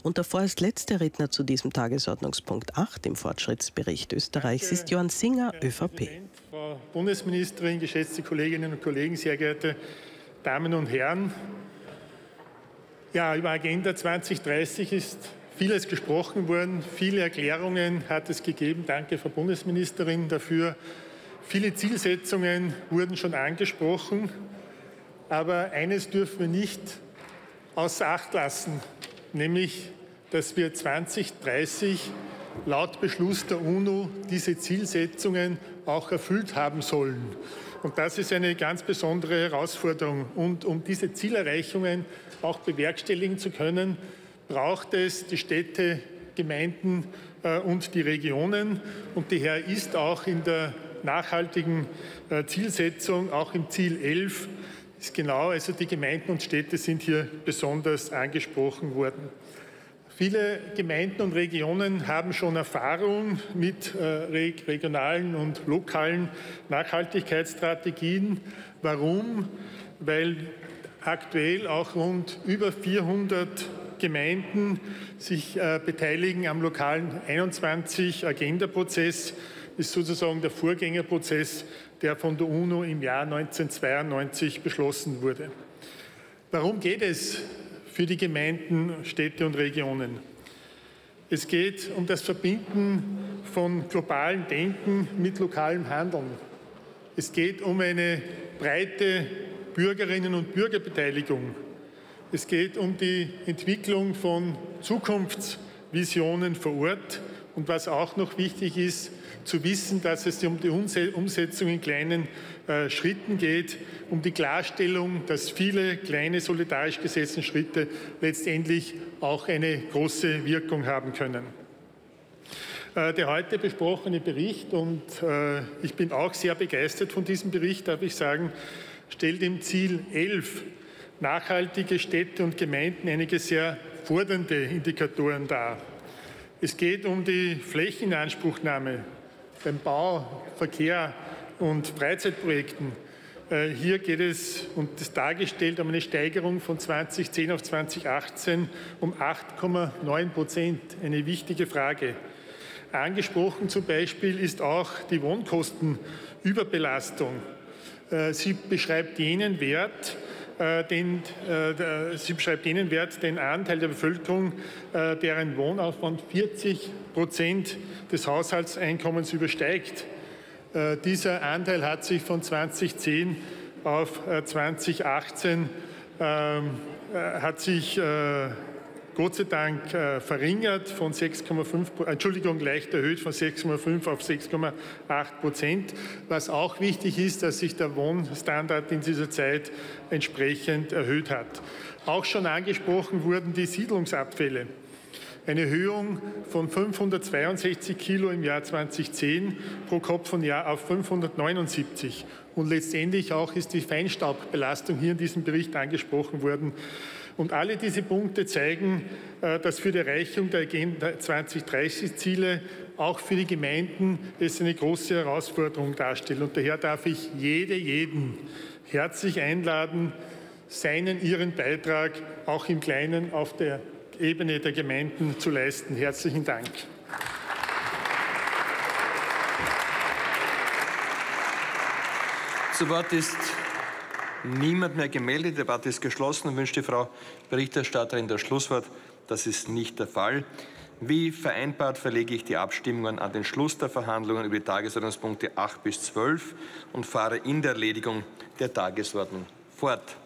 Und der vorerst letzte Redner zu diesem Tagesordnungspunkt 8 im Fortschrittsbericht Österreichs ist Johann Singer, ÖVP. Frau Bundesministerin, geschätzte Kolleginnen und Kollegen, sehr geehrte Damen und Herren. Ja, über Agenda 2030 ist vieles gesprochen worden, viele Erklärungen hat es gegeben. Danke, Frau Bundesministerin, dafür. Viele Zielsetzungen wurden schon angesprochen, aber eines dürfen wir nicht außer Acht lassen, nämlich, dass wir 2030 laut Beschluss der UNO diese Zielsetzungen auch erfüllt haben sollen. Und das ist eine ganz besondere Herausforderung. Und um diese Zielerreichungen auch bewerkstelligen zu können, braucht es die Städte, Gemeinden und die Regionen. Und daher ist auch in der nachhaltigen Zielsetzung, auch im Ziel 11, ist genau, also die Gemeinden und Städte sind hier besonders angesprochen worden. Viele Gemeinden und Regionen haben schon Erfahrung mit regionalen und lokalen Nachhaltigkeitsstrategien. Warum? Weil aktuell auch rund über 400 Gemeinden sich beteiligen am lokalen 21-Agenda-Prozess. Ist sozusagen der Vorgängerprozess, der von der UNO im Jahr 1992 beschlossen wurde. Warum geht es für die Gemeinden, Städte und Regionen? Es geht um das Verbinden von globalem Denken mit lokalem Handeln. Es geht um eine breite Bürgerinnen- und Bürgerbeteiligung. Es geht um die Entwicklung von Zukunftsvisionen vor Ort. Und was auch noch wichtig ist, zu wissen, dass es um die Umsetzung in kleinen Schritten geht, um die Klarstellung, dass viele kleine solidarisch gesetzte Schritte letztendlich auch eine große Wirkung haben können. Der heute besprochene Bericht, und ich bin auch sehr begeistert von diesem Bericht, darf ich sagen, stellt im Ziel 11 nachhaltige Städte und Gemeinden einige sehr fordernde Indikatoren dar. Es geht um die Flächeninanspruchnahme beim Bau, Verkehr und Freizeitprojekten. Hier geht es, und das dargestellt, um eine Steigerung von 2010 auf 2018 um 8,9%. Eine wichtige Frage. Angesprochen zum Beispiel ist auch die Wohnkostenüberbelastung. Sie beschreibt jenen Wert, den Anteil der Bevölkerung, deren Wohnaufwand 40% des Haushaltseinkommens übersteigt. Dieser Anteil hat sich von 2010 auf 2018 Gott sei Dank verringert, von 6,5%, leicht erhöht von 6,5 auf 6,8%. Was auch wichtig ist, dass sich der Wohnstandard in dieser Zeit entsprechend erhöht hat. Auch schon angesprochen wurden die Siedlungsabfälle. Eine Erhöhung von 562 Kilo im Jahr 2010 pro Kopf und Jahr auf 579. Und letztendlich auch ist die Feinstaubbelastung hier in diesem Bericht angesprochen worden. Und alle diese Punkte zeigen, dass für die Erreichung der Agenda 2030-Ziele auch für die Gemeinden es eine große Herausforderung darstellt. Und daher darf ich jeden herzlich einladen, ihren Beitrag auch im Kleinen auf der Ebene der Gemeinden zu leisten. Herzlichen Dank. Zu Wort ist niemand mehr gemeldet. Die Debatte ist geschlossen und wünscht die Frau Berichterstatterin das Schlusswort. Das ist nicht der Fall. Wie vereinbart verlege ich die Abstimmungen an den Schluss der Verhandlungen über die Tagesordnungspunkte 8 bis 12 und fahre in der Erledigung der Tagesordnung fort.